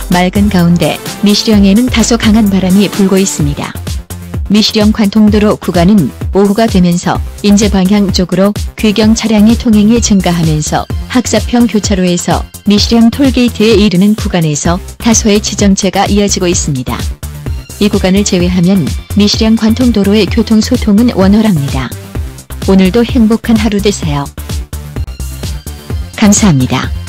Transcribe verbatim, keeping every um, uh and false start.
맑은 가운데 미시령에는 다소 강한 바람이 불고 있습니다. 미시령 관통도로 구간은 오후가 되면서 인제 방향 쪽으로 귀경 차량의 통행이 증가하면서 학사평 교차로에서 미시령 톨게이트에 이르는 구간에서 다소의 지정체가 이어지고 있습니다. 이 구간을 제외하면 미시령 관통도로의 교통소통은 원활합니다. 오늘도 행복한 하루 되세요. 감사합니다.